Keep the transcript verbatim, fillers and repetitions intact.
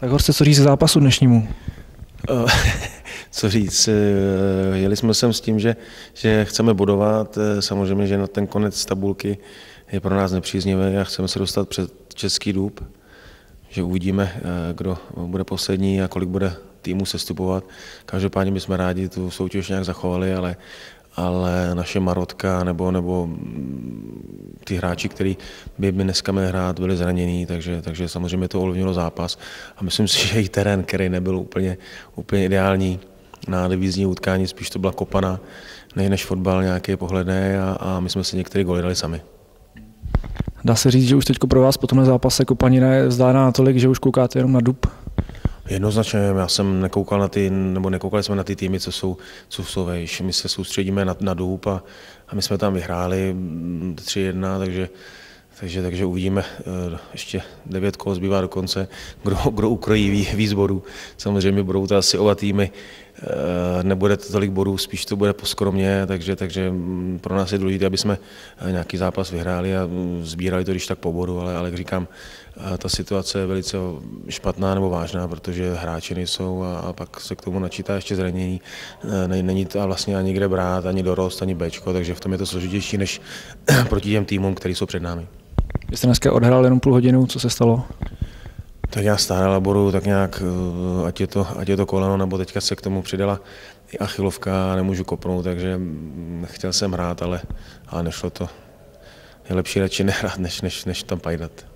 Tak Horste, co říct zápasu dnešnímu? Co říct, jeli jsme sem s tím, že, že chceme bodovat, samozřejmě, že na ten konec tabulky je pro nás nepříznivý a chceme se dostat před Český Dub, že uvidíme, kdo bude poslední a kolik bude týmu sestupovat. Každopádně bychom rádi tu soutěž nějak zachovali, ale, ale naše marotka nebo, nebo ty hráči, kteří by, by dneska měli hrát, byli zranění, takže, takže samozřejmě to ovlivnilo zápas. A myslím si, že i terén, který nebyl úplně, úplně ideální na divizní utkání, spíš to byla kopana, nej než fotbal nějaký pohledný a, a my jsme si některé góly dali sami. Dá se říct, že už teď pro vás po tomhle zápase kopanina je vzdálená natolik, že už koukáte jenom na Dub? Jednoznačně, já jsem nekoukal na ty, nebo nekoukali jsme na ty týmy, co jsou, co jsou vejš. My se soustředíme na, na Dub a, a my jsme tam vyhráli tři jedna, takže, takže, takže uvidíme, ještě devět kol zbývá do konce, kdo, kdo ukrojí víc bodů. Samozřejmě budou to asi oba týmy, nebude to tolik bodů, spíš to bude poskromně, takže, takže pro nás je důležité, aby jsme nějaký zápas vyhráli a sbírali to když tak po bodu, ale, ale jak říkám, ta situace je velice špatná nebo vážná, protože hráči nejsou a, a pak se k tomu načítá ještě zranění. Není to vlastně ani kde brát, ani dorost, ani Bčko, takže v tom je to složitější než proti těm týmům, který jsou před námi. Vy jste dneska odhrál jenom půl hodinu, co se stalo? Tak já stále laboruju, tak nějak, ať je, to, ať je to koleno, nebo teďka se k tomu přidala i achilovka a nemůžu kopnout, takže chtěl jsem hrát, ale, ale nešlo to. Je lepší radši nehrát, než, než, než tam pajdat.